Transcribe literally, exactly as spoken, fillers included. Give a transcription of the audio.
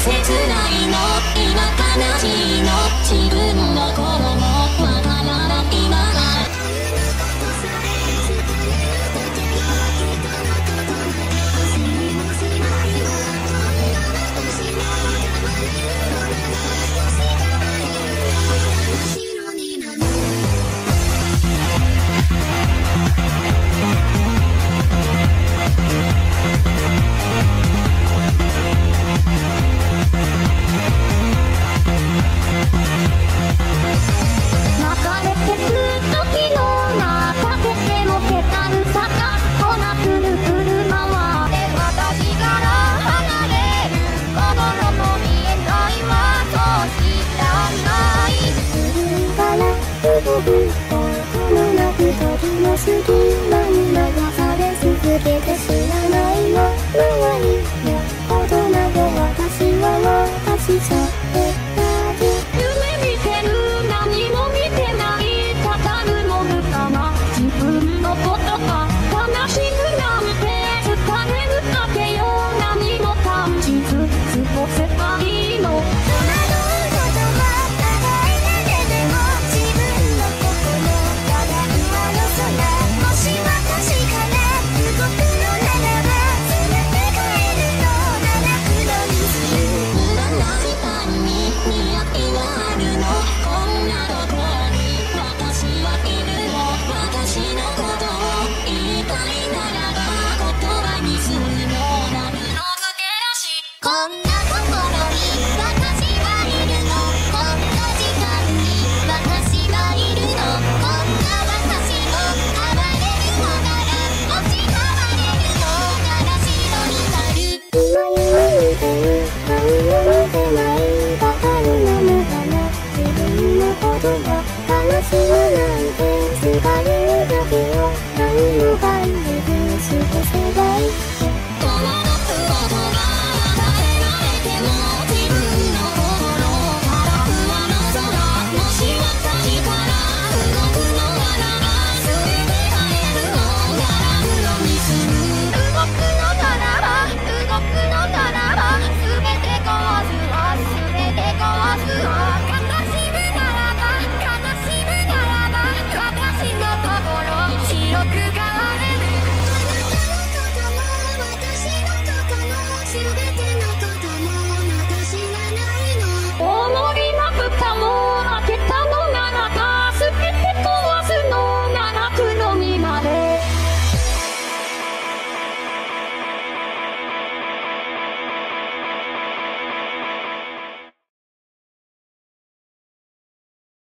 切ないの今悲しいの自分の子供わからないまま隙間に流され続けて知らないの周りよ大人で私は私さえだけ夢見てる何も見てないただの無駄な自分のことが悲しむなんて疲れるだけよ何も感じず過ごせばいいの今夢見てる